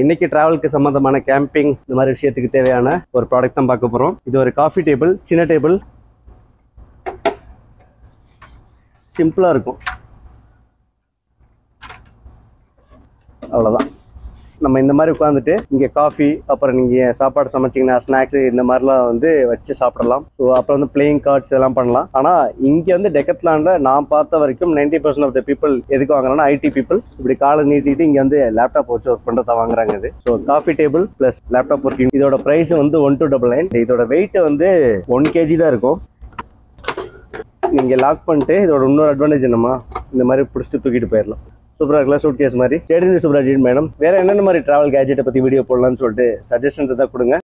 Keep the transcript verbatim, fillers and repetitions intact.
இன்னைக்கு டிராவலுக்கு சம்பந்தமான கேம்பிங் இந்த மாதிரி விஷயத்துக்கு தேவையான ஒரு ப்ராடக்ட் தான் பார்க்க போறோம். இது ஒரு காஃபி டேபிள், சின்ன டேபிள், சிம்பிளா இருக்கும். அவ்வளவுதான். நம்ம இந்த மாதிரி உட்காந்துட்டு இங்கே காஃபி, அப்புறம் நீங்கள் சாப்பாடு சமைச்சிங்கன்னா ஸ்நாக்ஸ் இந்த மாதிரிலாம் வந்து வச்சு சாப்பிடலாம். ஸோ அப்புறம் வந்து பிளேயிங் கார்ட்ஸ் இதெல்லாம் பண்ணலாம். ஆனால் இங்கே வந்து டெக்கத்லானில் நான் பார்த்த வரைக்கும் ninety percent of the people எதுக்கு வாங்குறாங்கன்னா ஐடி பீப்புள் இப்படி காலை நீட்டிட்டு இங்கே வந்து லேப்டாப் வச்சு ஒர்க் பண்ணுறதா வாங்குறாங்க. இது so coffee table plus laptop working. இதோட ப்ரைஸ் வந்து ஒன் டூ டபுள் நைன். இதோட வெயிட் வந்து ஒன் கேஜி தான் இருக்கும். நீங்கள் லாக் பண்ணிட்டு இதோட இன்னொரு அட்வான்டேஜ் என்னமா, இந்த மாதிரி பிடிச்சிட்டு தூக்கிட்டு போயிடலாம். சூப்பராக இருக்கலாம், சூட் கேஸ் மாதிரி. சரி சுப்ராஜின் மேடம், வேற என்னென்ன மாதிரி டிராவல் கேஜெட்டை பற்றி வீடியோ போடலாம்னு சொல்லிட்டு சஜஷன் தான் கொடுங்க.